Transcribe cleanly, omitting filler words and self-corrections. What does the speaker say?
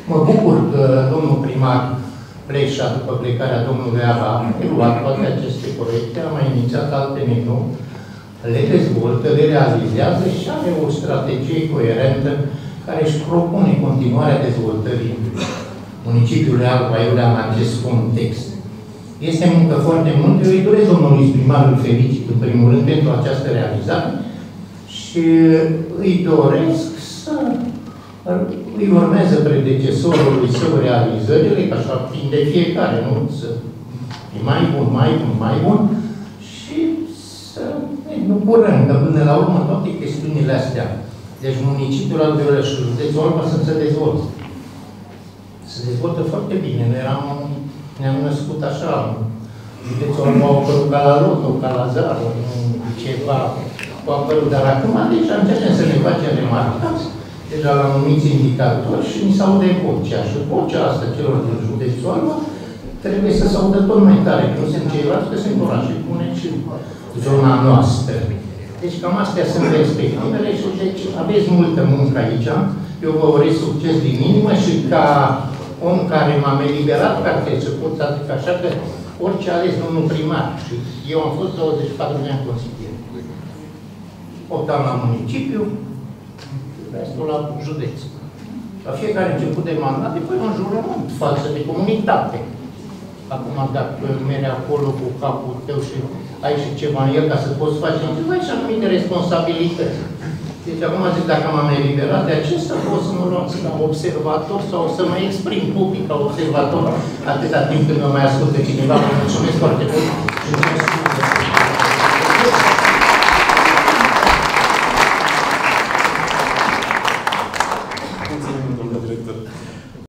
Mă bucur că domnul primar Pleșa, după plecarea domnului Ava, a eluat toate aceste proiecte, a mai inițiat altele nou, le dezvoltă, le realizează și are o strategie coerentă care își propune continuarea dezvoltării municipiului Alba Iulia în acest context. Este muncă foarte mult. Eu îi doresc domnului primarul felicit, în primul rând, pentru această realizare și îi doresc să îi urmeze predecesorului său realizările, ca așa fiind de fiecare, nu? Să fie mai bun, mai bun, mai bun și să nu curăm, că până la urmă toate chestiunile astea. Deci municipiul Alba și județul Alba să se dezvolte. Se dezvoltă foarte bine. Noi ne-am născut așa, județul Alba au apărut ca la loto, ca la zar, ceva au apărut, dar acum deja începem să ne facem remarcați, deja la anumiți indicatori și ni s-aude vocea. Și vocea asta celor din județul Alba trebuie să se audă tot mai tare, că nu sunt ceilalți, că sunt orașe bune și zona noastră. Deci cam astea sunt perspectivele și deci aveți multă muncă aici. Eu vă urez succes din inimă și ca om care m-am eliberat cartea să pot să zic așa că orice a ales domnul primar și eu am fost 24 de ani consilier. 8 ani la municipiu, restul la județ. La fiecare început de mandat, depăi un jurământ față de comunitate. Acum, dacă mergi acolo cu capul tău și ai și ceva în el ca să poți face ceva, și anumite responsabilități. Deci, acum zic, dacă m-am eliberat de acesta, pot să mă luați ca observator sau să mă exprim public ca observator atâta timp când mă mai ascultă cineva. Vă mulțumesc foarte mult. Mulțumim, domnule director.